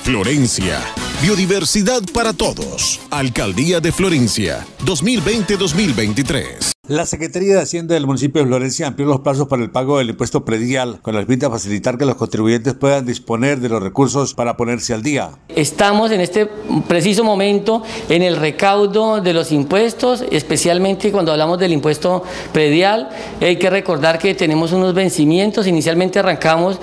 Florencia, biodiversidad para todos. Alcaldía de Florencia, 2020-2023. La Secretaría de Hacienda del municipio de Florencia amplió los plazos para el pago del impuesto predial con el fin de facilitar que los contribuyentes puedan disponer de los recursos para ponerse al día. Estamos en este preciso momento en el recaudo de los impuestos, especialmente cuando hablamos del impuesto predial. Hay que recordar que tenemos unos vencimientos. Inicialmente arrancamos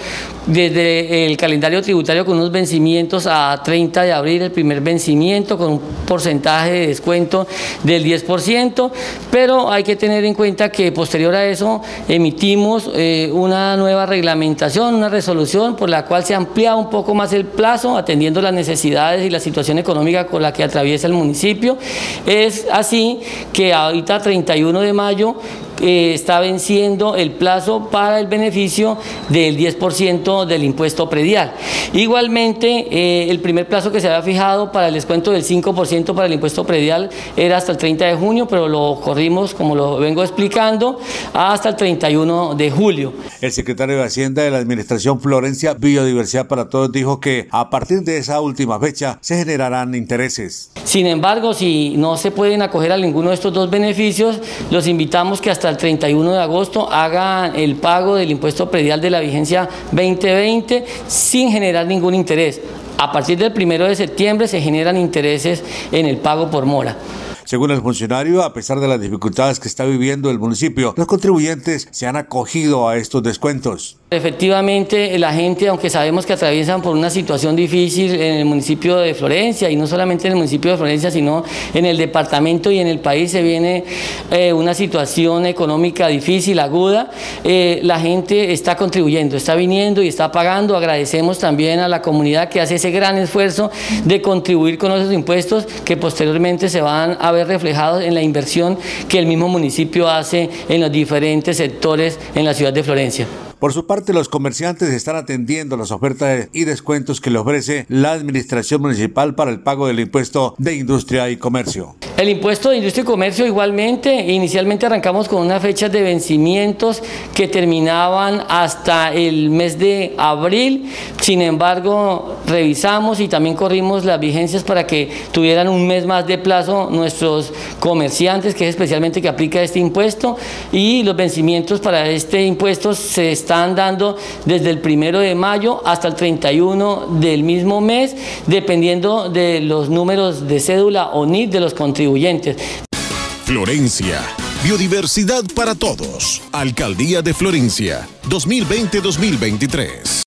desde el calendario tributario con unos vencimientos a 30 de abril, el primer vencimiento con un porcentaje de descuento del 10%, pero hay que tener en cuenta que posterior a eso emitimos una nueva reglamentación, una resolución por la cual se amplía un poco más el plazo, atendiendo las necesidades y la situación económica con la que atraviesa el municipio. Es así que ahorita 31 de mayo está venciendo el plazo para el beneficio del 10% del impuesto predial. Igualmente, el primer plazo que se había fijado para el descuento del 5% para el impuesto predial era hasta el 30 de junio, pero lo corrimos, como lo vengo explicando, hasta el 31 de julio. El secretario de Hacienda de la Administración Florencia, Biodiversidad para Todos, dijo que a partir de esa última fecha se generarán intereses. Sin embargo, si no se pueden acoger a ninguno de estos dos beneficios, los invitamos que hasta el 31 de agosto hagan el pago del impuesto predial de la vigencia 2020 sin generar ningún interés. A partir del 1 de septiembre se generan intereses en el pago por mora. Según el funcionario, a pesar de las dificultades que está viviendo el municipio, los contribuyentes se han acogido a estos descuentos. Efectivamente, la gente, aunque sabemos que atraviesan por una situación difícil en el municipio de Florencia, y no solamente en el municipio de Florencia, sino en el departamento y en el país se viene una situación económica difícil, aguda, la gente está contribuyendo, está viniendo y está pagando. Agradecemos también a la comunidad que hace ese gran esfuerzo de contribuir con esos impuestos que posteriormente se van a ver reflejados en la inversión que el mismo municipio hace en los diferentes sectores en la ciudad de Florencia. Por su parte, los comerciantes están atendiendo las ofertas y descuentos que le ofrece la Administración Municipal para el pago del impuesto de Industria y Comercio. El impuesto de Industria y Comercio igualmente, inicialmente arrancamos con unas fechas de vencimientos que terminaban hasta el mes de abril. Sin embargo, revisamos y también corrimos las vigencias para que tuvieran un mes más de plazo nuestros comerciantes, que es especialmente que aplica este impuesto, y los vencimientos para este impuesto se están dando desde el 1 de mayo hasta el 31 del mismo mes, dependiendo de los números de cédula o NIT de los contribuyentes. Florencia, biodiversidad para todos. Alcaldía de Florencia, 2020-2023.